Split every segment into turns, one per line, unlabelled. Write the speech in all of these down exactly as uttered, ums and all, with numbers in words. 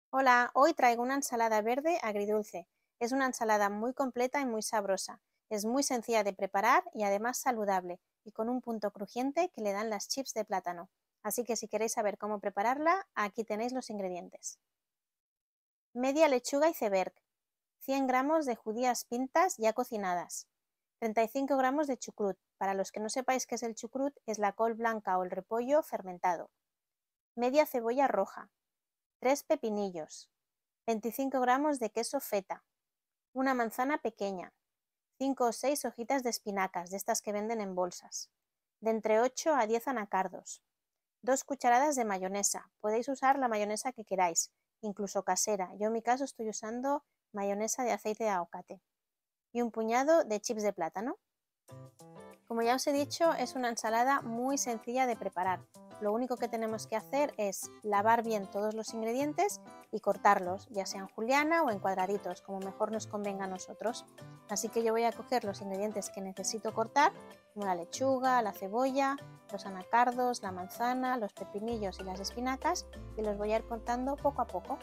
Hola, hoy traigo una ensalada verde agridulce. Es una ensalada muy completa y muy sabrosa. Es muy sencilla de preparar y además saludable, y con un punto crujiente que le dan las chips de plátano. Así que si queréis saber cómo prepararla, aquí tenéis los ingredientes. Media lechuga iceberg, cien gramos de judías pintas ya cocinadas, treinta y cinco gramos de chucrut. Para los que no sepáis qué es el chucrut, es la col blanca o el repollo fermentado. Media cebolla roja, tres pepinillos, veinticinco gramos de queso feta, una manzana pequeña, cinco o seis hojitas de espinacas, de estas que venden en bolsas, de entre ocho a diez anacardos, dos cucharadas de mayonesa. Podéis usar la mayonesa que queráis, incluso casera. Yo en mi caso estoy usando mayonesa de aceite de aguacate. Y un puñado de chips de plátano. Como ya os he dicho, es una ensalada muy sencilla de preparar. Lo único que tenemos que hacer es lavar bien todos los ingredientes y cortarlos, ya sea en juliana o en cuadraditos, como mejor nos convenga a nosotros. Así que yo voy a coger los ingredientes que necesito cortar, como la lechuga, la cebolla, los anacardos, la manzana, los pepinillos y las espinacas, y los voy a ir cortando poco a poco.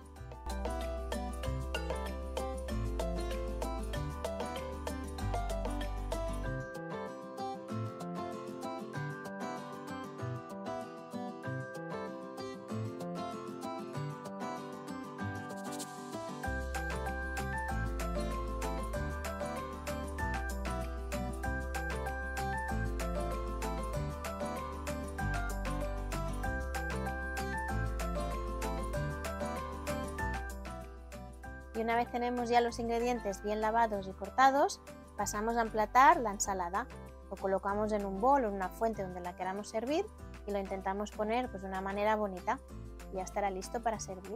Y una vez tenemos ya los ingredientes bien lavados y cortados, pasamos a emplatar la ensalada. Lo colocamos en un bol o en una fuente donde la queramos servir y lo intentamos poner pues, de una manera bonita. Y ya estará listo para servir.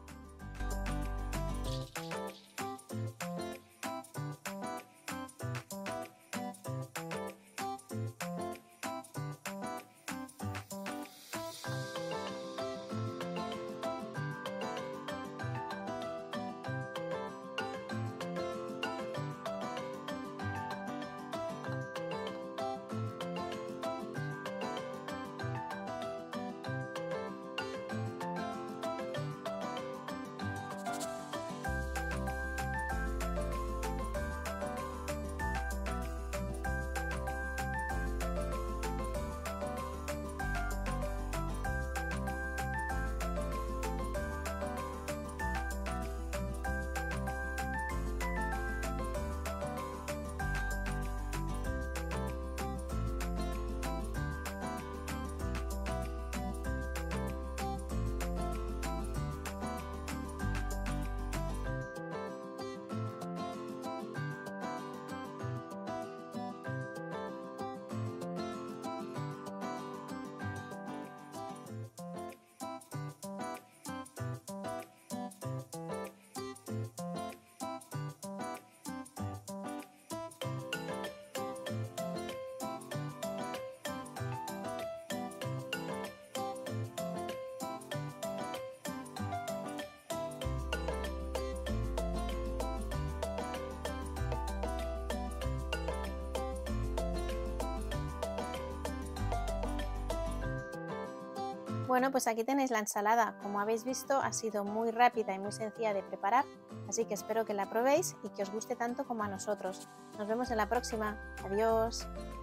Bueno, pues aquí tenéis la ensalada. Como habéis visto, ha sido muy rápida y muy sencilla de preparar, así que espero que la probéis y que os guste tanto como a nosotros. Nos vemos en la próxima. Adiós.